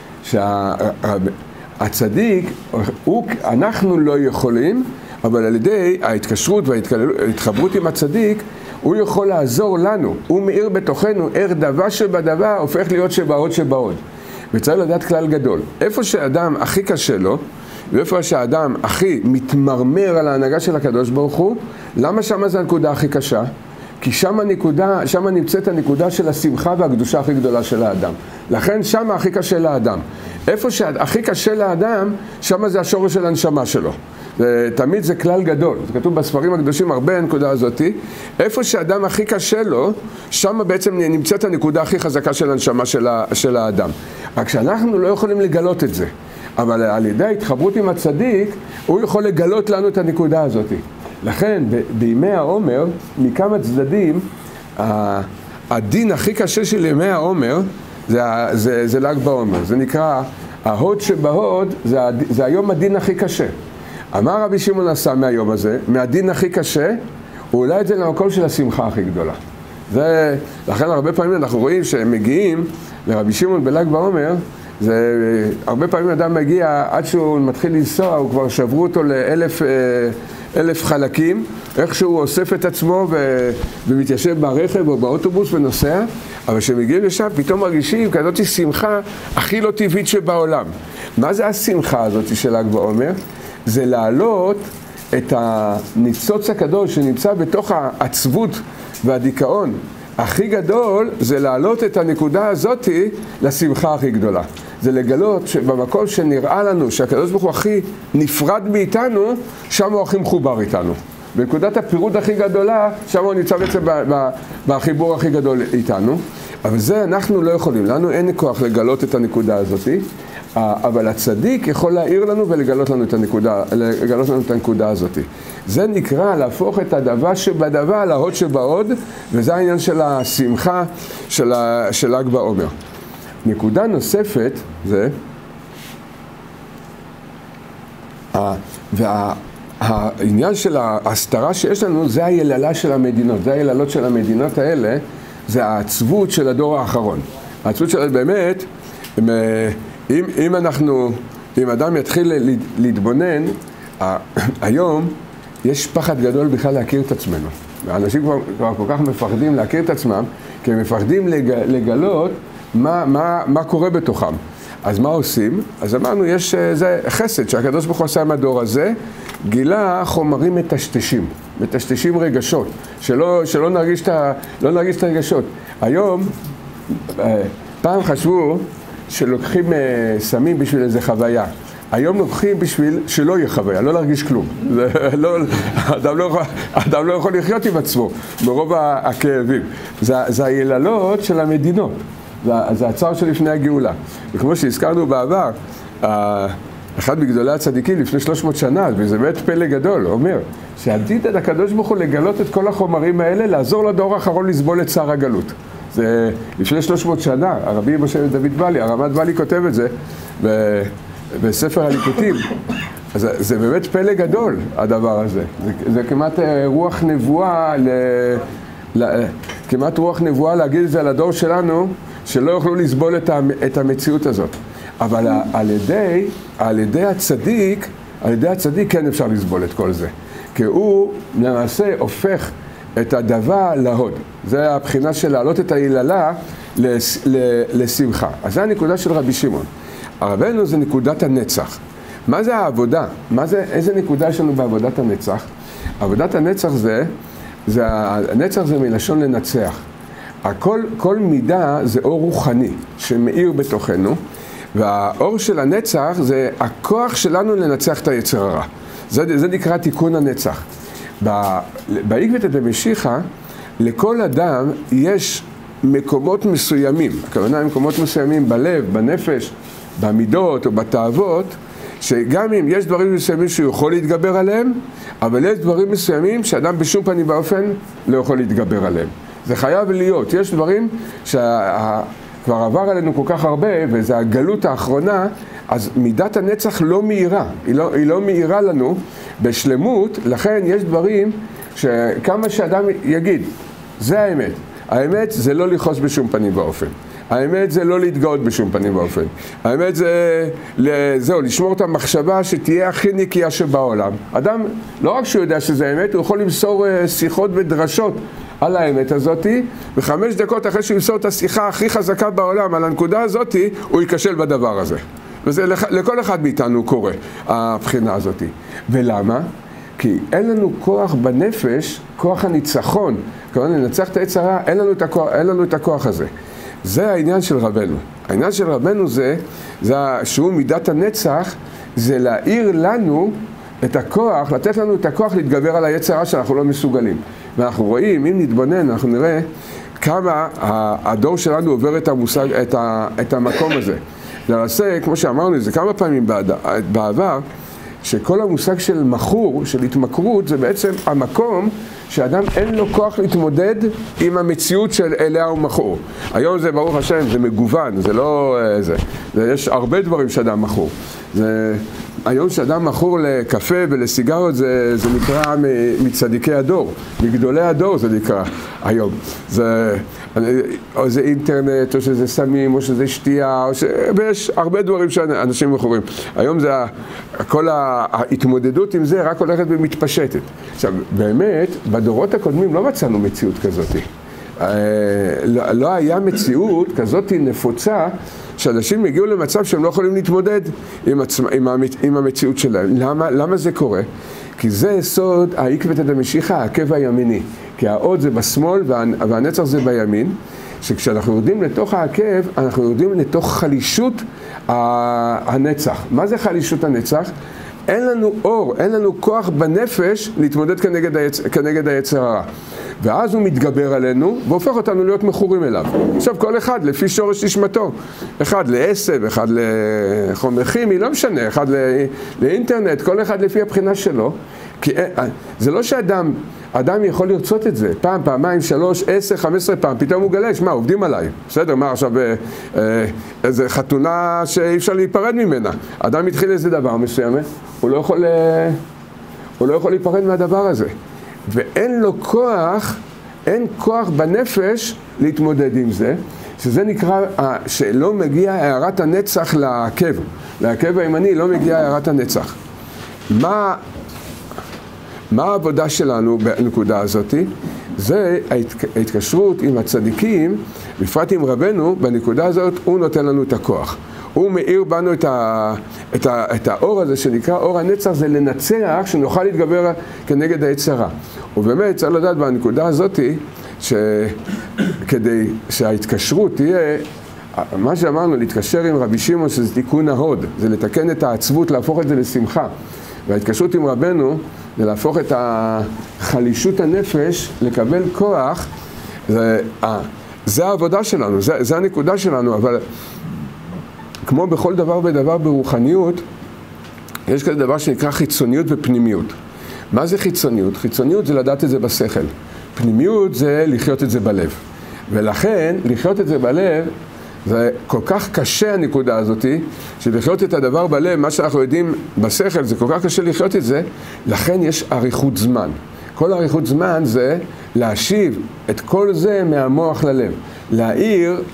שהצדיק, הוא, אנחנו לא יכולים, אבל על ידי ההתקשרות וההתחברות עם הצדיק, הוא יכול לעזור לנו, הוא מאיר בתוכנו, ער דבר שבדבר הופך להיות שבהוד שבהוד. וצריך לדעת כלל גדול, איפה שהאדם הכי קשה לו, ואיפה שהאדם הכי מתמרמר על ההנהגה של הקדוש ברוך הוא, למה שמה זה הנקודה הכי קשה? כי שמה, נקודה, שמה נמצאת הנקודה של השמחה והקדושה הכי גדולה של האדם. לכן שמה הכי קשה לאדם. איפה שהכי קשה לאדם, שמה זה השורש של הנשמה שלו. תמיד זה כלל גדול, זה כתוב בספרים הקדושים הרבה הנקודה הזאת, איפה שאדם הכי קשה לו, שם בעצם נמצאת הנקודה הכי חזקה של הנשמה של, של האדם. רק שאנחנו לא יכולים לגלות את זה, אבל על ידי התחברות עם הצדיק, הוא יכול לגלות לנו את הנקודה הזאת. לכן ב- בימי העומר, מכמה צדדים, הדין הכי קשה של ימי העומר, זה, זה, זה ל"ג בעומר, זה נקרא, ההוד שבהוד, זה, זה היום הדין הכי קשה. אמר רבי שמעון עשה מהיום הזה, מהדין הכי קשה, הוא עולה את זה למקום של השמחה הכי גדולה. זה, לכן הרבה פעמים אנחנו רואים שהם מגיעים לרבי שמעון בל"ג בעומר, זה, הרבה פעמים אדם מגיע, עד שהוא מתחיל לנסוע, הוא כבר שברו אותו לאלף אלף חלקים, איך שהוא אוסף את עצמו ו, ומתיישב ברכב או באוטובוס ונוסע, אבל כשמגיעים לשם פתאום מרגישים כזאת שמחה הכי לא טבעית שבעולם. מה זה השמחה הזאת של ל"ג בעומר? זה לעלות את הניצוץ הגדול שנמצא בתוך העצבות והדיכאון הכי גדול, זה להעלות את הנקודה הזאת לשמחה הכי גדולה. זה לגלות שבמקום שנראה לנו שהקדוש ברוך הוא הכי נפרד מאיתנו, שם הוא הכי מחובר איתנו. בנקודת הפירוד הכי גדולה, שם הוא נמצא בעצם בחיבור הכי גדול איתנו. אבל זה אנחנו לא יכולים, לנו אין כוח לגלות את הנקודה הזאת, אבל הצדיק יכול להעיר לנו ולגלות לנו את הנקודה, לגלות לנו את הנקודה הזאת. זה נקרא להפוך את הדבר שבדבר להוד שבעוד, וזה העניין של השמחה של, של ל"ג בעומר. נקודה נוספת זה, והעניין של ההסתרה שיש לנו, זה היללה של המדינות, זה היללות של המדינות האלה, זה העצבות של הדור האחרון. העצבות של באמת, אם, אם אנחנו, אם אדם יתחיל להתבונן, היום יש פחד גדול בכלל להכיר את עצמנו. האנשים כבר, כבר כל כך מפחדים להכיר את עצמם, כי הם מפחדים לג, לגלות מה, מה, מה קורה בתוכם. אז מה עושים? אז אמרנו, יש זה חסד שהקדוש ברוך הוא עשה עם הדור הזה, גילה חומרים מטשטשים, מטשטשים רגשות, שלא, שלא נרגיש את ה, לא נרגיש את הרגשות. היום, פעם חשבו שלוקחים סמים בשביל איזה חוויה. היום לוקחים בשביל שלא יהיה חוויה, לא להרגיש כלום. לא, אדם, לא, אדם לא יכול לחיות עם עצמו, מרוב הכאבים. זה, זה היללות של המדינות. זה, זה הצער שלפני הגאולה. וכמו שהזכרנו בעבר, אחד מגדולי הצדיקים לפני שלוש מאות שנה, וזה באמת פלא גדול, אומר, שעתיד את הקדוש ברוך הוא לגלות את כל החומרים האלה, לעזור לדור האחרון לסבול את צער הגלות. זה לפני שלוש מאות שנה, הרבי משה דוד ואלי, הרמת ואלי כותב את זה ב, בספר הליקוטים. אז זה באמת פלא גדול, הדבר הזה. זה, זה כמעט רוח נבואה, ל, ל, כמעט רוח נבואה להגיד את זה על הדור שלנו, שלא יוכלו לסבול את, את המציאות הזאת. אבל על ידי, על ידי הצדיק, על ידי הצדיק כן אפשר לסבול את כל זה. כי הוא למעשה הופך את הדבר להוד. זה הבחינה של להעלות את ההיללה לשמחה. אז זה הנקודה של רבי שמעון. רבנו זה נקודת הנצח. מה זה העבודה? מה זה, איזה נקודה יש לנו בעבודת הנצח? עבודת הנצח זה, זה הנצח זה מלשון לנצח. הכל, כל מידה זה אור רוחני שמאיר בתוכנו, והאור של הנצח זה הכוח שלנו לנצח את היצר הרע. זה, זה נקרא תיקון הנצח. בעקבתא דמשיחא, לכל אדם יש מקומות מסוימים, הכוונה מקומות מסוימים בלב, בנפש, במידות או בתאוות, שגם אם יש דברים מסוימים שהוא יכול להתגבר עליהם, אבל יש דברים מסוימים שאדם בשום פנים באופן לא יכול להתגבר עליהם. זה חייב להיות. יש דברים שכבר עבר עלינו כל כך הרבה, וזה הגלות האחרונה, אז מידת הנצח לא מהירה. היא לא, היא לא מהירה לנו בשלמות, לכן יש דברים שכמה שאדם יגיד, זה האמת. האמת זה לא לכעוס בשום פנים באופן. האמת זה לא להתגאות בשום פנים באופן. האמת זה, זהו, לשמור את המחשבה שתהיה הכי נקייה שבעולם. אדם, לא רק שהוא יודע שזה האמת, הוא יכול למסור שיחות ודרשות על האמת הזאת, וחמש דקות אחרי שהוא ימסור את השיחה הכי חזקה בעולם על הנקודה הזאת, הוא ייכשל בדבר הזה. וזה לכל אחד מאיתנו קורה, הבחינה הזאת. ולמה? כי אין לנו כוח בנפש, כוח הניצחון. כלומר, לנצח את היצר הרע, אין לנו את הכוח, אין לנו את הכוח הזה. זה העניין של רבנו. העניין של רבנו זה, זה שהוא מידת הנצח, זה להאיר לנו את הכוח, לתת לנו את הכוח להתגבר על היצר הרע שאנחנו לא מסוגלים. ואנחנו רואים, אם נתבונן, אנחנו נראה כמה הדור שלנו עובר את המושג, את, ה, את המקום הזה. למעשה, כמו שאמרנו, זה כמה פעמים בעבר, שכל המושג של מכור, של התמכרות, זה בעצם המקום שאדם אין לו כוח להתמודד עם המציאות של אליה הוא מכור. היום זה ברוך השם, זה מגוון, זה לא זה. זה יש הרבה דברים שאדם מכור. זה, היום שאדם מכור לקפה ולסיגרות, זה, זה נקרא מצדיקי הדור, מגדולי הדור זה נקרא היום. זה, או זה אינטרנט, או שזה סמים, או שזה שתייה, או ש... ויש הרבה דברים שאנשים מכורים. היום זה, כל ההתמודדות עם זה רק הולכת ומתפשטת. עכשיו, באמת, בדורות הקודמים לא מצאנו מציאות כזאת. לא היה מציאות כזאת נפוצה, שאנשים הגיעו למצב שהם לא יכולים להתמודד עם, עצמא, עם, המצ... עם המציאות שלהם. למה? למה זה קורה? כי זה יסוד העקבתא דמשיחא, העקב הימיני. כי העוד זה בשמאל והנצח זה בימין, שכשאנחנו יורדים לתוך העקב, אנחנו יורדים לתוך חלישות הנצח. מה זה חלישות הנצח? אין לנו אור, אין לנו כוח בנפש להתמודד כנגד, היצ... כנגד היצר הרע. ואז הוא מתגבר עלינו והופך אותנו להיות מכורים אליו. עכשיו כל אחד לפי שורש נשמתו, אחד לעשב, אחד לחומר כימי, לא משנה, אחד לא... לאינטרנט, כל אחד לפי הבחינה שלו. כי זה לא שאדם, אדם יכול לרצות את זה, פעם, פעמיים, שלוש, עשר, חמש עשרה פעם, פתאום הוא גלש, מה, עובדים עליי, בסדר, מה עכשיו, איזה חתונה שאי אפשר להיפרד ממנה, אדם התחיל איזה דבר מסוים, הוא לא יכול, הוא לא יכול להיפרד מהדבר הזה, ואין לו כוח, אין כוח בנפש להתמודד עם זה, שזה נקרא, שלא מגיע הערת הנצח לעקב, לעקב הימני לא מגיע הערת הנצח. מה... מה העבודה שלנו בנקודה הזאת? זה ההתקשרות עם הצדיקים, בפרט עם רבנו, בנקודה הזאת הוא נותן לנו את הכוח. הוא מאיר בנו את, ה, את, ה, את האור הזה שנקרא אור הנצח, זה לנצח, שנוכל להתגבר כנגד היצר הרע. ובאמת צריך לדעת בנקודה הזאת, שכדי שההתקשרות תהיה, מה שאמרנו, להתקשר עם רבי שמעון, שזה תיקון ההוד, זה לתקן את העצבות, להפוך את זה לשמחה. וההתקשרות עם רבנו, זה להפוך את החלישות הנפש, לקבל כוח, זה, זה העבודה שלנו, זה, זה הנקודה שלנו, אבל כמו בכל דבר ודבר ברוחניות, יש כזה דבר שנקרא חיצוניות ופנימיות. מה זה חיצוניות? חיצוניות זה לדעת את זה בשכל. פנימיות זה לחיות את זה בלב. ולכן, לחיות את זה בלב, זה כל כך קשה הנקודה הזאת, שלחיות את הדבר בלב, מה שאנחנו יודעים בשכל, זה כל כך קשה לחיות את זה, לכן יש אריכות זמן. כל אריכות זמן זה להשיב את כל זה מהמוח ללב. להאיר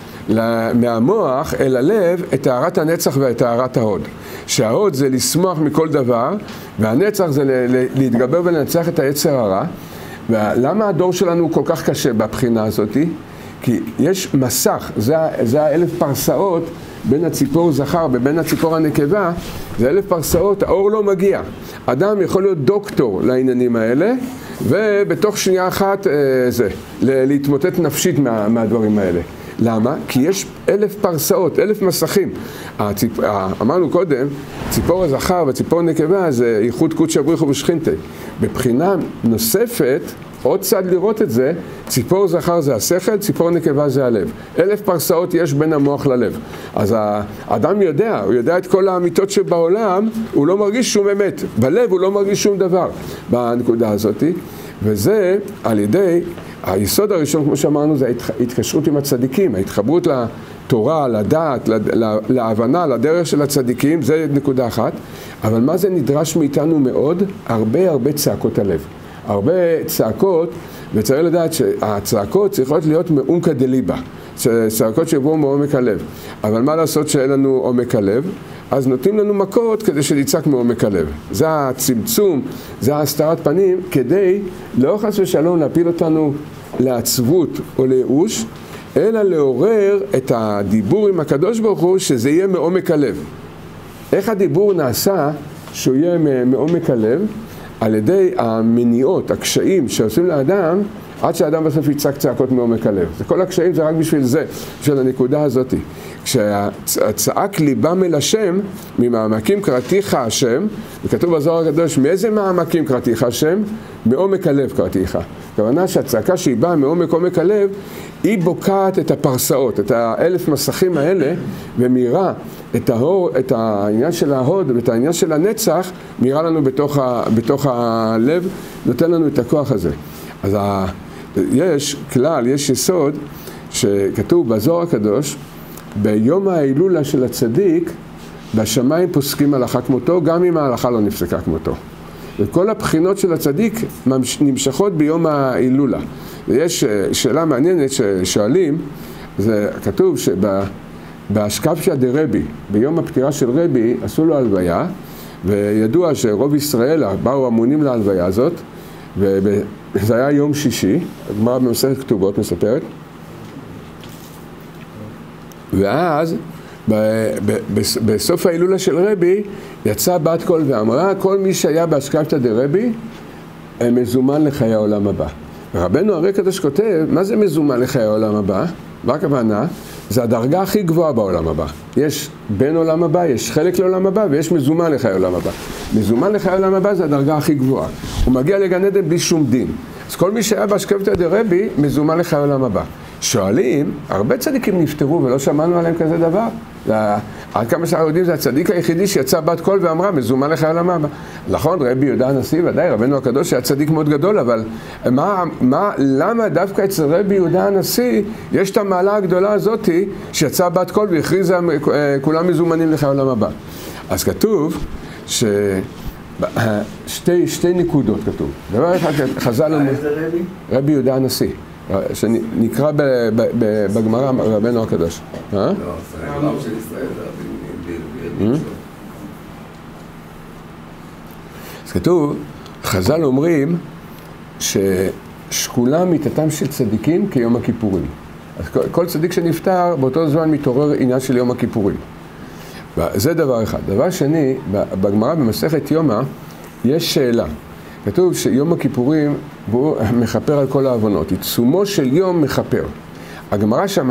מהמוח אל הלב את טהרת הנצח ואת טהרת ההוד. שההוד זה לשמוח מכל דבר, והנצח זה להתגבר ולנצח את היצר הרע. ולמה הדור שלנו כל כך קשה בבחינה הזאת? כי יש מסך, זה, זה האלף פרסאות בין הציפור זכר ובין הציפור הנקבה, זה אלף פרסאות, האור לא מגיע. אדם יכול להיות דוקטור לעניינים האלה, ובתוך שנייה אחת זה, להתמוטט נפשית מה, מהדברים האלה. למה? כי יש אלף פרסאות, אלף מסכים. הציפ... אמרנו קודם, ציפור הזכר וציפור הנקבה זה ייחוד קודשא בריך הוא בשכינתה. בבחינה נוספת, עוד צד לראות את זה, ציפור זכר זה השכל, ציפור נקבה זה הלב. אלף פרסאות יש בין המוח ללב. אז האדם יודע, הוא יודע את כל האמיתות שבעולם, הוא לא מרגיש שום אמת. בלב הוא לא מרגיש שום דבר בנקודה הזאת. וזה על ידי, היסוד הראשון, כמו שאמרנו, זה ההתקשרות עם הצדיקים, ההתחברות לתורה, לדעת, להבנה, לדרך של הצדיקים, זה נקודה אחת. אבל מה זה נדרש מאיתנו מאוד? הרבה הרבה צעקות הלב. הרבה צעקות, וצריך לדעת שהצעקות צריכות להיות מעומקא דליבא, צעקות שבואו מעומק הלב. אבל מה לעשות שאין לנו עומק הלב? אז נותנים לנו מכות כדי שנצעק מעומק הלב. זה הצמצום, זה הסתרת פנים, כדי לא חס ושלום להפיל אותנו לעצבות או לייאוש, אלא לעורר את הדיבור עם הקדוש ברוך הוא, שזה יהיה מעומק הלב. איך הדיבור נעשה שהוא יהיה מעומק הלב? על ידי המניעות, הקשיים שעושים לאדם, עד שהאדם בסוף יצעק צעקות מעומק הלב. זה כל הקשיים זה רק בשביל זה, בשביל הנקודה הזאת. כשצעק ליבם אל השם, ממעמקים קראתיך השם, וכתוב בזוהר הקדוש, מאיזה מעמקים קראתיך השם? מעומק הלב קראתיך. הכוונה שהצעקה שהיא באה מעומק עומק הלב, היא בוקעת את הפרסאות, את האלף מסכים האלה, ומאירה את, ההור, את העניין של ההוד ואת העניין של הנצח, מאירה לנו בתוך, ה, בתוך הלב, נותן לנו את הכוח הזה. אז ה, יש כלל, יש יסוד, שכתוב בזוהר הקדוש, ביום ההילולה של הצדיק, בשמיים פוסקים הלכה כמותו, גם אם ההלכה לא נפסקה כמותו. וכל הבחינות של הצדיק נמשכות ביום ההילולה. ויש שאלה מעניינת ששואלים, זה כתוב שבאשקבשא דרבי, ביום הפטירה של רבי, עשו לו הלוויה, וידוע שרוב ישראל באו המונים להלוויה הזאת, וזה היה יום שישי, הגמרא במסכת כתובות מספרת, ואז בסוף ההילולה של רבי, יצא בת קול ואמרה, כל מי שהיה באשקפתא דרבי, מזומן לחיי העולם הבא. רבנו הרי קדוש כותב, מה זה מזומן לחיי העולם הבא? מה הכוונה? זה הדרגה הכי גבוהה בעולם הבא. יש בין עולם הבא, יש חלק לעולם הבא, ויש מזומן לחיי העולם הבא. מזומן לחיי העולם הבא זה הדרגה הכי גבוהה. הוא מגיע לגן עדן בלי שום דין. אז כל מי שהיה באשקפתא דרבי, מזומן לחיי העולם הבא. שואלים, הרבה צדיקים נפטרו ולא שמענו עליהם כזה דבר. עד כמה שאנחנו יודעים, זה הצדיק היחידי שיצא בת קול ואמרה, מזומן לחיי העולם הבא. נכון, רבי יהודה הנשיא, ודאי, רבנו הקדוש היה צדיק מאוד גדול, אבל מה, מה, למה דווקא אצל רבי יהודה הנשיא יש את המעלה הגדולה הזאת שיצא בת קול והכריזה כולם מזומנים לחיי העולם הבא? אז כתוב ש... שתי, שתי נקודות כתוב. דבר אחד, חז"ל אומר... איזה רבי? רבי יהודה הנשיא. שנקרא בגמרא רבנו הקדוש. לא, זה העולם של ישראל, זה רבי. אז כתוב, חז"ל אומרים ששקולה מיתתם של צדיקים כיום הכיפורים. אז כל צדיק שנפטר, באותו זמן מתעורר עניין של יום הכיפורים. זה דבר אחד. דבר שני, בגמרא במסכת יומא, יש שאלה. כתוב שיום הכיפורים הוא מכפר על כל העוונות. עיצומו של יום מכפר. הגמרא שם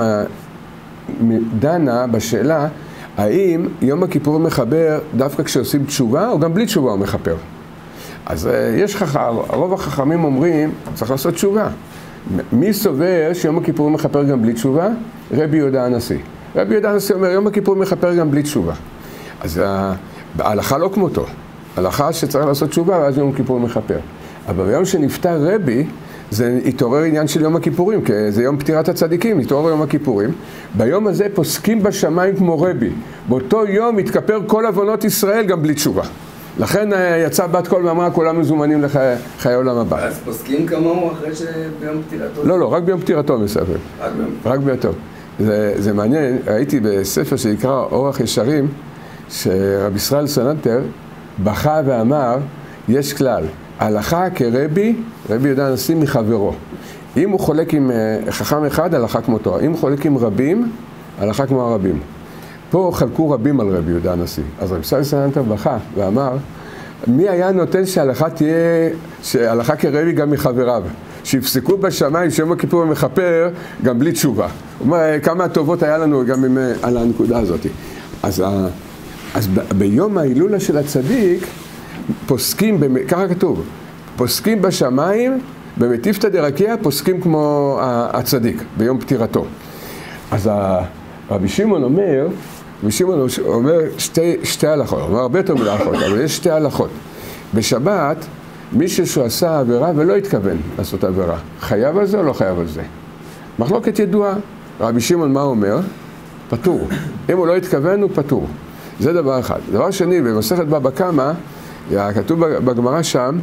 דנה בשאלה האם יום הכיפורים מחבר דווקא כשעושים תשובה או גם בלי תשובה הוא מכפר. אז יש חכם, רוב החכמים אומרים צריך לעשות תשובה. מי סובר שיום הכיפורים מכפר גם בלי תשובה? רבי יהודה הנשיא. רבי יהודה הנשיא אומר יום הכיפורים מכפר גם בלי תשובה. אז ההלכה לא כמותו. הלכה שצריך לעשות תשובה ואז יום הכיפורים מכפר. אבל ביום שנפטר רבי, זה התעורר עניין של יום הכיפורים, כי זה יום פטירת הצדיקים, התעורר יום הכיפורים. ביום הזה פוסקים בשמיים כמו רבי. באותו יום התכפר כל עוונות ישראל גם בלי תשובה. לכן יצא בת קול ואמרה, כולם מזומנים לחיי העולם הבא. אז פוסקים כמוהו אחרי שביום פטירתו? לא, לא, רק ביום פטירתו מספר. רק ביום? רק ביום. זה, זה מעניין, ראיתי בספר שנקרא אורח ישרים, שרבי ישראל סננטר בכה ואמר, יש כלל, הלכה כרבי, רבי יהודה הנשיא מחברו. אם הוא חולק עם חכם אחד, הלכה כמותו. אם הוא חולק עם רבים, הלכה כמו הרבים. פה חלקו רבים על רבי יהודה הנשיא. אז רבי ישראל סננטר בכה ואמר, מי היה נותן שההלכה תהיה, שההלכה כרבי גם מחבריו? שיפסקו בשמיים שיום הכיפור מכפר גם בלי תשובה. הוא אומר, כמה הטובות היה לנו גם עם, על הנקודה הזאת. אז, אז ב, ביום ההילולה של הצדיק, פוסקים, ככה כתוב, פוסקים בשמיים, במטיפתא דרקיע, פוסקים כמו הצדיק, ביום פטירתו. אז רבי שמעון אומר, רבי שמעון אומר שתי, שתי הלכות, הוא אומר הרבה יותר מלהלכות, אבל יש שתי הלכות. בשבת, מישהו שהוא עשה עבירה ולא התכוון לעשות עבירה, חייב על זה או לא חייב על זה? מחלוקת ידועה. רבי שמעון מה אומר? פטור. אם הוא לא התכוון הוא פטור. זה דבר אחד. דבר שני, במסכת בבא קמא, כתוב בגמרא שם,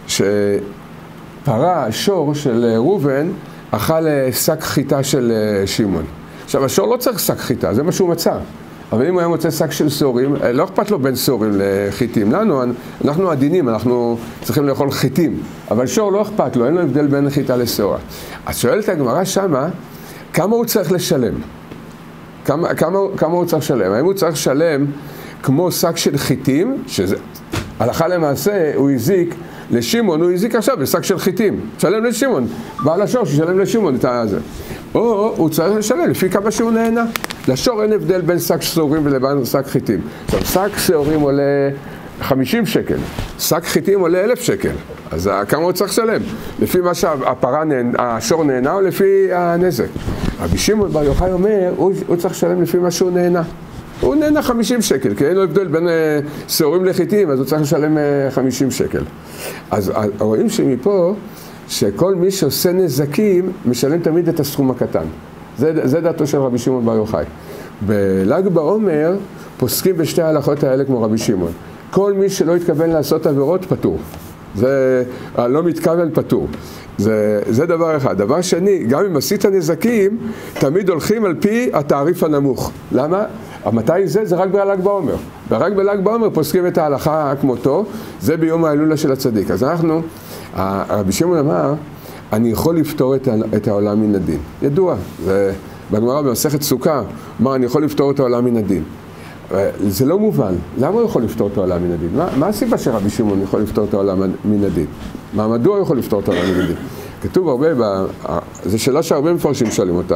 שפרה, שור של ראובן, אכל שק חיטה של שמעון. עכשיו, השור לא צריך שק חיטה, זה מה שהוא מצא. אבל אם הוא היה מוצא שק של סורים, לא אכפת לו בין סורים לחיטים. לנו, אנחנו עדינים, אנחנו צריכים לאכול חיטים. אבל שור לא אכפת לו, אין לו הבדל בין חיטה לסורה. אז שואלת הגמרא שמה, כמה הוא צריך לשלם? כמה, כמה, כמה הוא צריך לשלם? האם הוא צריך לשלם כמו שק של חיטים, שזה, הלכה למעשה, הוא הזיק לשמעון, הוא הזיק עכשיו בשק של חיטים. שלם לשמעון, בעל השור ששלם לשמעון את הזה. או הוא צריך לשלם לפי כמה שהוא נהנה. לשור אין הבדל בין שק סורים ולבין שק חיטים. עכשיו, שק סורים עולה חמישים שקל, שק חיטים עולה אלף שקל. אז כמה הוא צריך לשלם? לפי מה שהפרה נהנה, השור נהנה או לפי הנזק? רבי שמעון בר יוחאי אומר, הוא, הוא צריך לשלם לפי מה שהוא נהנה. הוא נהנה חמישים שקל, כי אין לו הבדל בין סורים לחיטים, אז הוא צריך לשלם חמישים שקל. אז רואים שמפה, שכל מי שעושה נזקים, משלם תמיד את הסכום הקטן. זה, זה דעתו של רבי שמעון בר יוחאי. בל"ג בעומר, פוסקים בשתי ההלכות האלה כמו רבי שמעון. כל מי שלא התכוון לעשות עבירות, פטור. זה לא מתכוון פטור. זה, זה דבר אחד. דבר שני, גם אם עשית נזקים, תמיד הולכים על פי התעריף הנמוך. למה? מתי זה? זה רק בל"ג בעומר. ורק בל"ג בעומר פוסקים את ההלכה כמותו, זה ביום ההילולה של הצדיק. אז אנחנו, רבי שמעון אמר, אני יכול לפתור את, את העולם מן הדין. ידוע, זה בגמרא במסכת סוכה, אמר, אני יכול לפתור את העולם מן הדין. זה לא מובן. למה הוא יכול לפתור את העולם מן הדין? מה, מה הסיבה שרבי שמעון יכול לפתור את העולם מן הדין? מה, מדוע הוא יכול לפתור את העולם מן הדין? כתוב הרבה, זו שאלה שהרבה מפרשים שואלים אותה.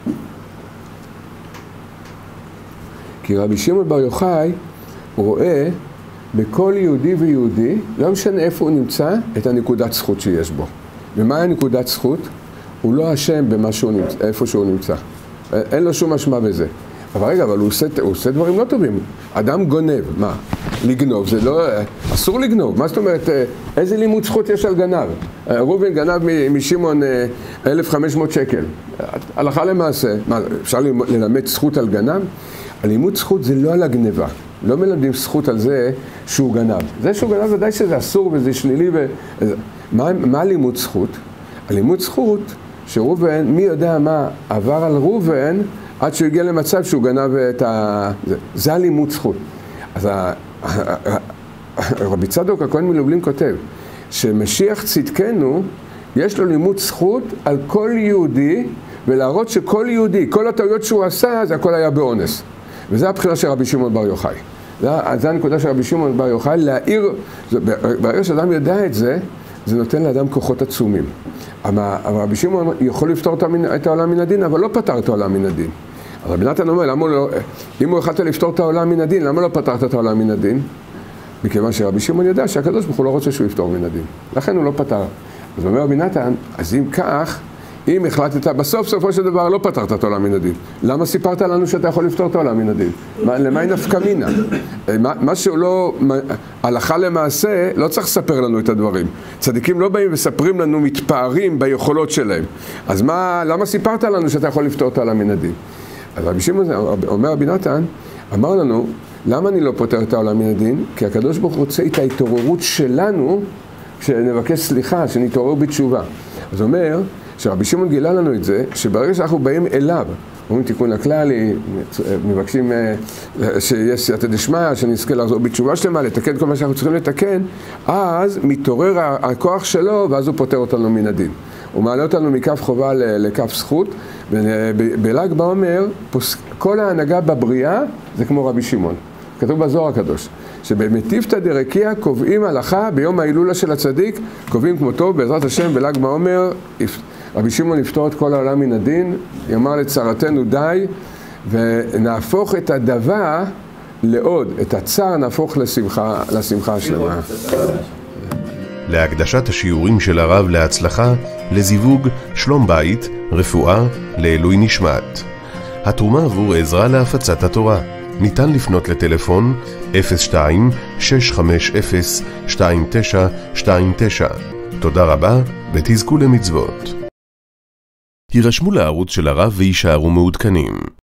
כי רבי שמעון בר יוחאי, הוא רואה בכל יהודי ויהודי, לא משנה איפה הוא נמצא, את הנקודת זכות שיש בו. ומה הנקודת זכות? הוא לא אשם במה שהוא נמצא, איפה שהוא נמצא. אין לו שום משמע בזה. אבל רגע, אבל הוא עושה, הוא עושה דברים לא טובים. אדם גונב, מה? לגנוב, זה לא... אסור לגנוב. מה זאת אומרת, איזה לימוד זכות יש על גנב? ראובן גנב משמעון אלף וחמש מאות שקל. הלכה למעשה, מה, אפשר ללמד זכות על גנב? הלימוד זכות זה לא על הגנבה. לא מלמדים זכות על זה שהוא גנב. זה שהוא גנב ודאי שזה אסור וזה שלילי ו... מה, מה לימוד זכות? הלימוד זכות שראובן, מי יודע מה עבר על ראובן עד שהוא הגיע למצב שהוא גנב את ה... זה, זה הלימוד זכות. אז ה... רבי צדוק הכהן מלובלין כותב שמשיח צדקנו יש לו לימוד זכות על כל יהודי ולהראות שכל יהודי, כל הטעויות שהוא עשה, זה הכל היה באונס. וזה הבחירה של רבי שמעון בר יוחאי. זה, זה הנקודה של רבי שמעון בר יוחאי, להעיר, ברגע שאדם יודע את זה, זה נותן לאדם כוחות עצומים. אבל רבי שמעון יכול לפתור את העולם מן הדין, אבל לא פתר את העולם מן הדין. אז רבי נתן אומר, למה לא, אם הוא החלטה לפתור את העולם מן הדין, למה לא פתרת את העולם מן הדין? מכיוון שרבי שמעון ידע שהקדוש ברוך הוא לא רוצה שהוא יפתור מן הדין. לכן הוא לא פתר. אז אומר רבי נתן, אז אם כך, אם החלטת, בסוף סופו של דבר לא פתרת את העולם מן הדין. למה סיפרת לנו שאתה יכול לפתור את העולם מן הדין? למה היא נפקא מינה? מה שהוא לא, הלכה למעשה, לא צריך לספר לנו את הדברים. צדיקים לא באים וספרים לנו, מתפארים ביכולות שלהם. אז מה, למה סיפרת לנו שאתה יכול לפתור את העולם מן הדין? אז רבי שמעון, אומר רבי נתן, אמר לנו, למה אני לא פותר את העולם מן הדין? כי הקדוש ברוך הוא רוצה את ההתעוררות שלנו, שנבקש סליחה, שנתעורר בתשובה. אז אומר, שרבי שמעון גילה לנו את זה, שברגע שאנחנו באים אליו, אומרים תיקון הכללי, מבקשים שיש סייעתא דשמיא, שנזכה לחזור בתשובה שלמה, לתקן כל מה שאנחנו צריכים לתקן, אז מתעורר הכוח שלו, ואז הוא פותר אותנו מן הדין. הוא מעלה אותנו מכף חובה לכף זכות, ובל"ג בעומר, כל ההנהגה בבריאה זה כמו רבי שמעון. כתוב בזוהר הקדוש, שבמטיפתא דרקיע קובעים הלכה ביום ההילולה של הצדיק, קובעים כמותו, בעזרת השם בל"ג בעומר, רבי שמעון יפתור את כל העולם מן הדין, יאמר לצרתנו די, ונהפוך את הדבה לעוד, את הצער נהפוך לשמחה, לשמחה השלמה. להקדשת השיעורים של הרב להצלחה, לזיווג, שלום בית, רפואה, לעילוי נשמת. התרומה עבור עזרה להפצת התורה. ניתן לפנות לטלפון אפס שתיים שש חמש אפס שתיים תשע שתיים תשע. תודה רבה ותזכו למצוות. הירשמו לערוץ של הרב וישארו מעודכנים.